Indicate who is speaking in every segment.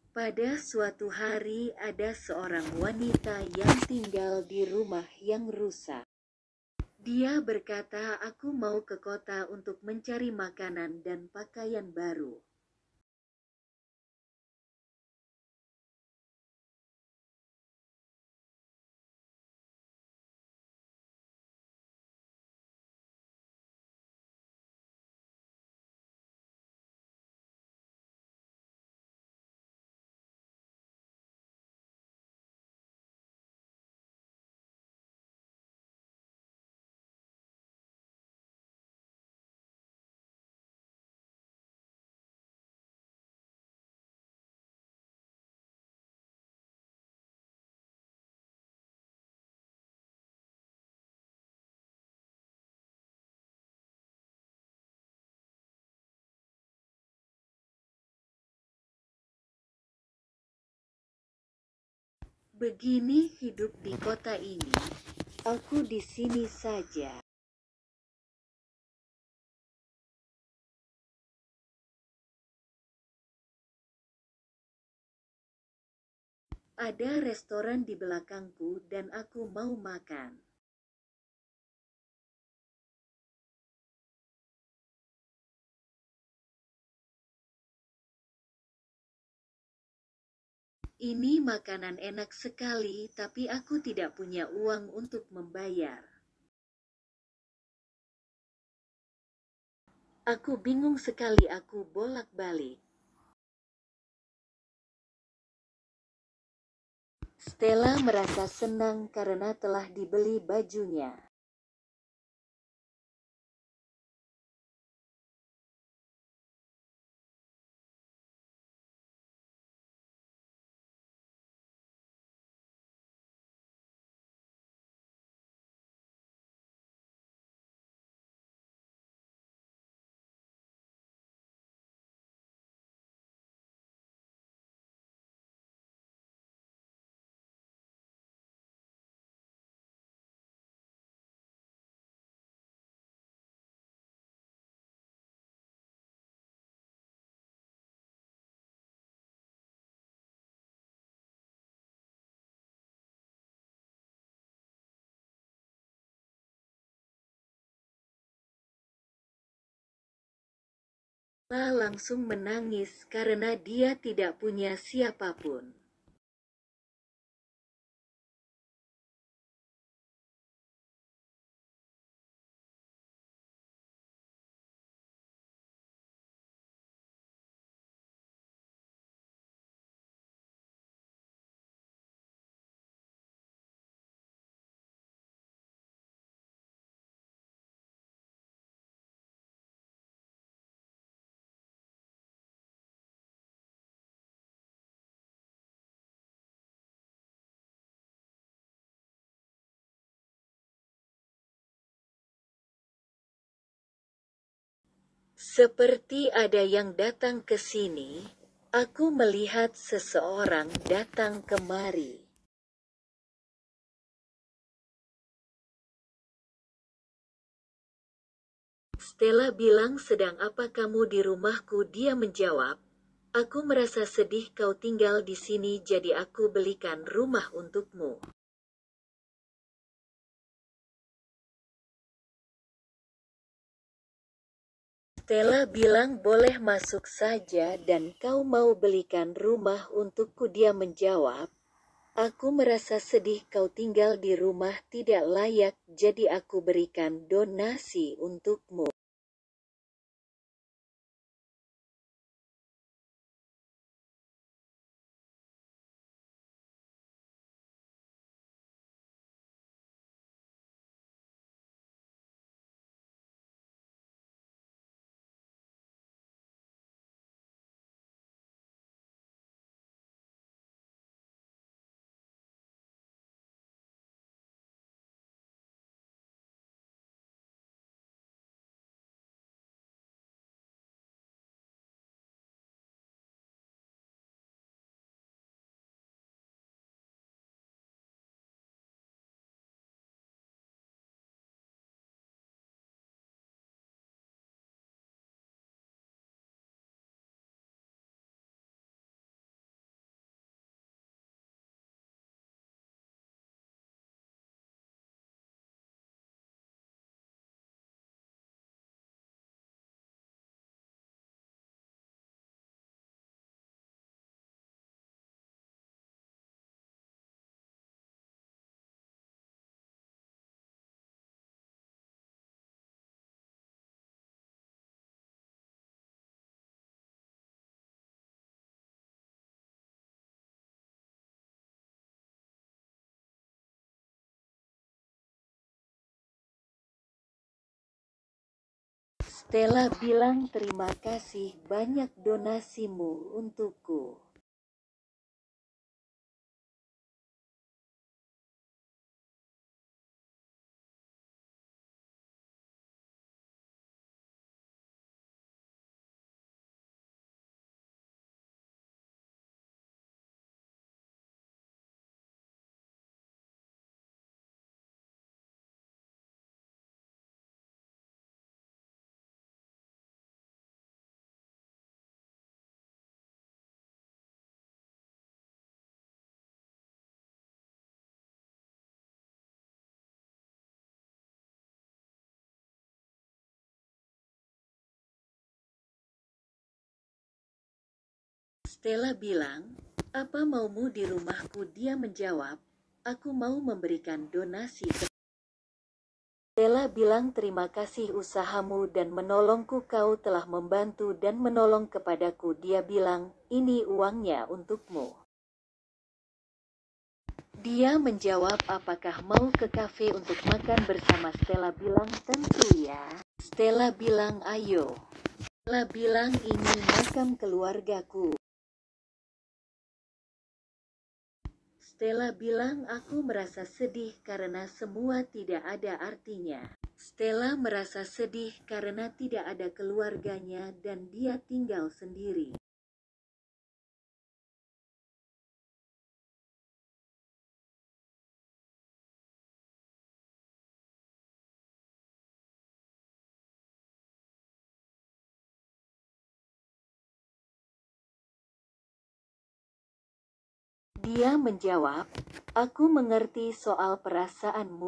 Speaker 1: Pada suatu hari ada seorang wanita yang tinggal di rumah yang rusak. Dia berkata, "Aku mau ke kota untuk mencari makanan dan pakaian baru." Begini hidup di kota ini. Aku di sini saja. Ada restoran di belakangku dan aku mau makan. Ini makanan enak sekali, tapi aku tidak punya uang untuk membayar. Aku bingung sekali, aku bolak-balik. Stella merasa senang karena telah dibeli bajunya. Stella langsung menangis karena dia tidak punya siapapun. Seperti ada yang datang ke sini, aku melihat seseorang datang kemari. Stella bilang, "Sedang apa kamu di rumahku?" Dia menjawab, "Aku merasa sedih kau tinggal di sini, jadi aku belikan rumah untukmu." Stella bilang, "Boleh masuk saja dan kau mau belikan rumah untukku?" Dia menjawab, "Aku merasa sedih kau tinggal di rumah tidak layak, jadi aku berikan donasi untukmu." Stella bilang terima kasih banyak donasimu untukku. Stella bilang, apa maumu di rumahku? Dia menjawab, aku mau memberikan donasi ke... Stella bilang terima kasih usahamu dan menolongku, kau telah membantu dan menolong kepadaku. Dia bilang, ini uangnya untukmu. Dia menjawab, apakah mau ke kafe untuk makan bersama? Stella bilang, tentu ya. Stella bilang, ayo. Stella bilang, ini makam keluargaku. Stella bilang, aku merasa sedih karena semua tidak ada artinya. Stella merasa sedih karena tidak ada keluarganya dan dia tinggal sendiri. Dia menjawab, aku mengerti soal perasaanmu.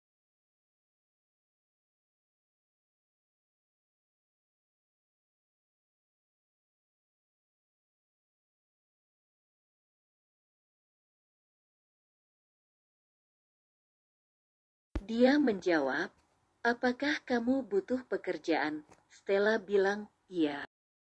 Speaker 1: Dia menjawab, apakah kamu butuh pekerjaan? Stella bilang, iya.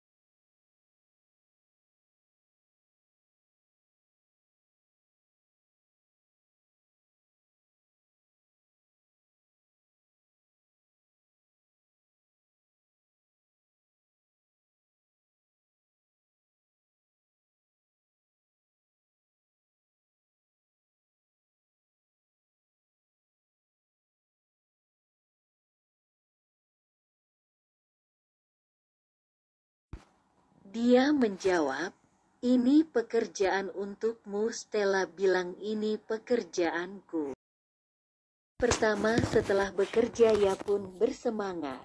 Speaker 1: Dia menjawab, ini pekerjaan untukmu. Stella bilang, ini pekerjaanku. Pertama setelah bekerja ia pun bersemangat.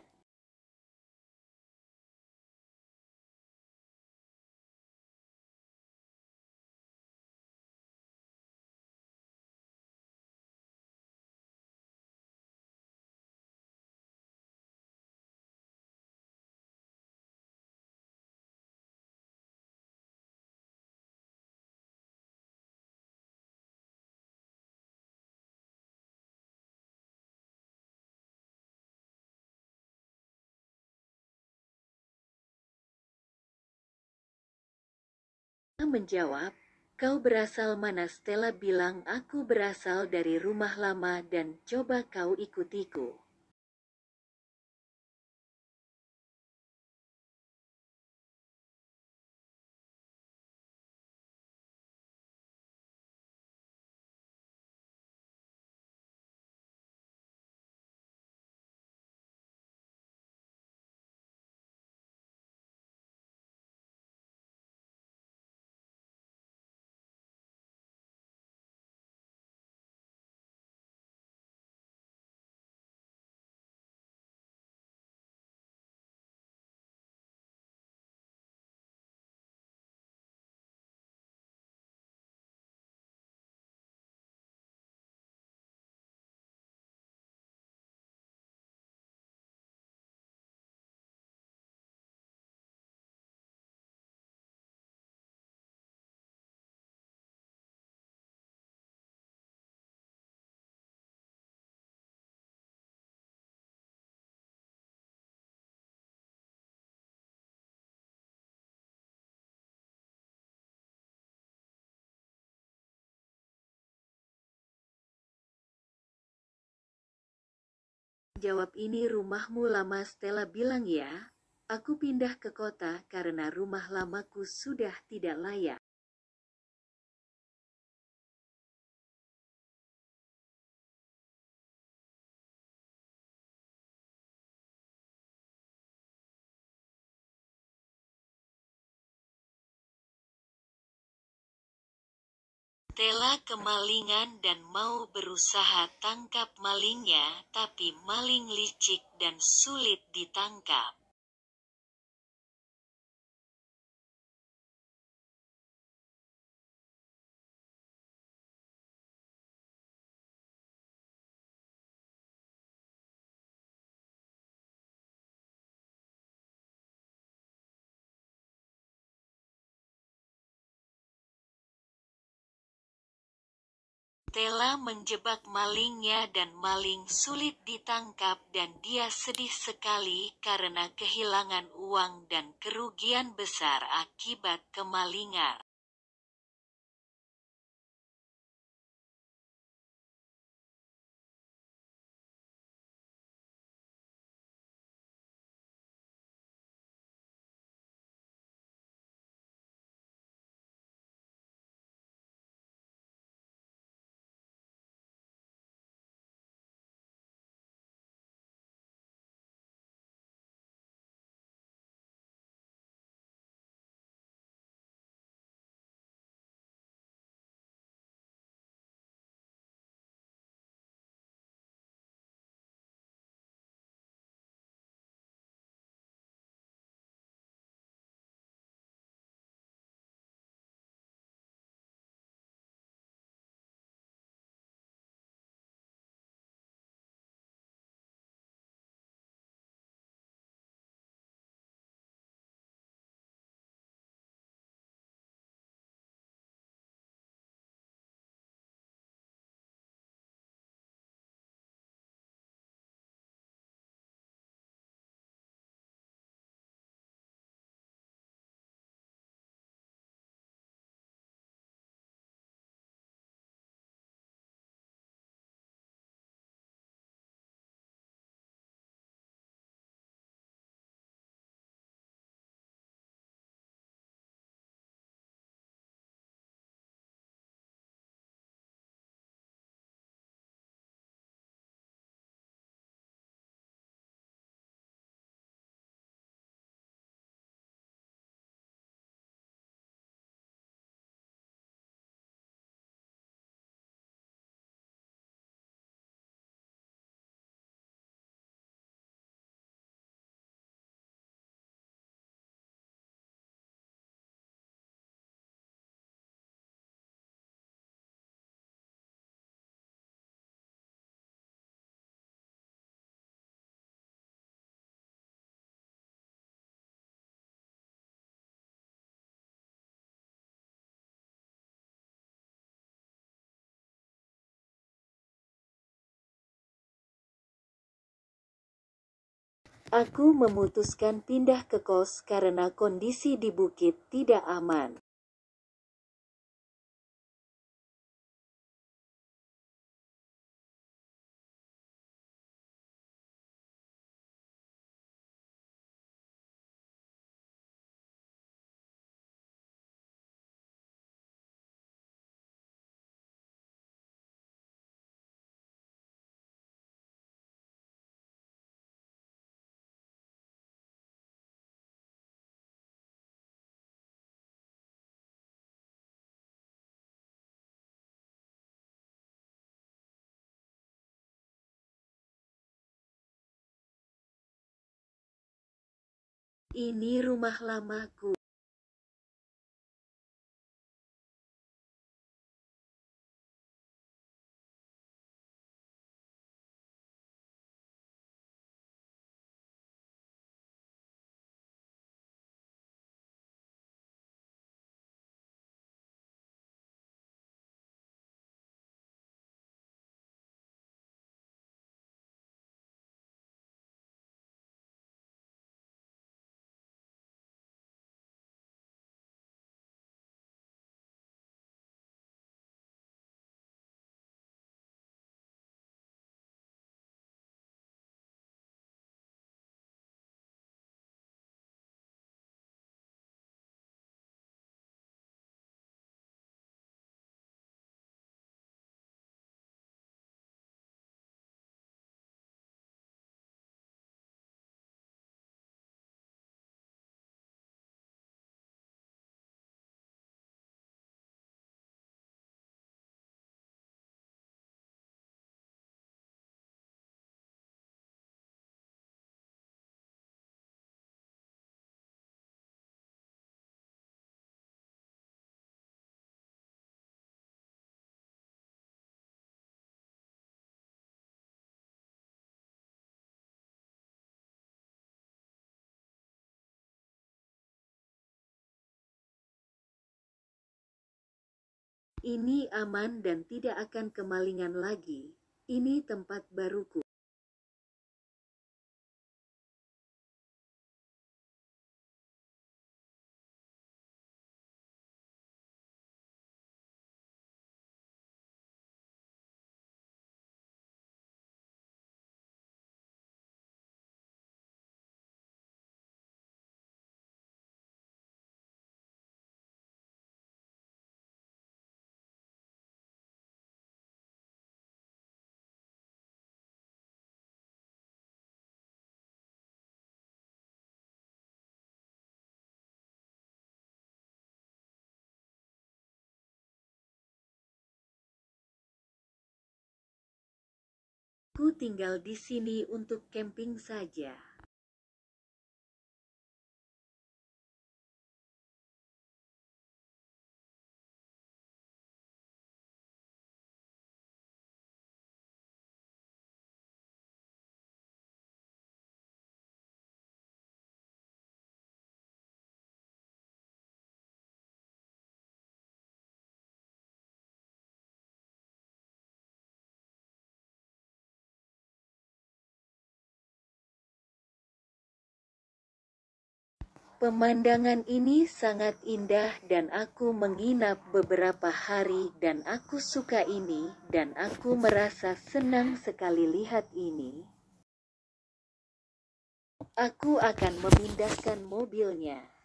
Speaker 1: Dia menjawab, kau berasal mana? Stella bilang, aku berasal dari rumah lama dan coba kau ikutiku. jawab, ini rumahmu lama. Stella bilang, ya. Aku pindah ke kota karena rumah lamaku sudah tidak layak. Stella kemalingan dan mau berusaha tangkap malingnya, tapi maling licik dan sulit ditangkap. Stella menjebak malingnya dan maling sulit ditangkap dan dia sedih sekali karena kehilangan uang dan kerugian besar akibat kemalingan. Aku memutuskan pindah ke kos karena kondisi di bukit tidak aman. Ini rumah lamaku. ini aman dan tidak akan kemalingan lagi. Ini tempat baruku. Aku tinggal di sini untuk camping saja. Pemandangan ini sangat indah dan aku menginap beberapa hari dan aku suka ini dan aku merasa senang sekali lihat ini. Aku akan memindahkan mobilnya.